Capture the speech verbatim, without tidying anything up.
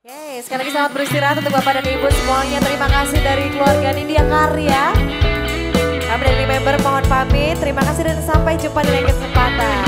Oke, sekali lagi selamat beristirahat untuk Bapak dan Ibu semuanya. Terima kasih dari keluarga Nindya Karya. Kami dari member mohon pamit. Terima kasih dan sampai jumpa di lain kesempatan.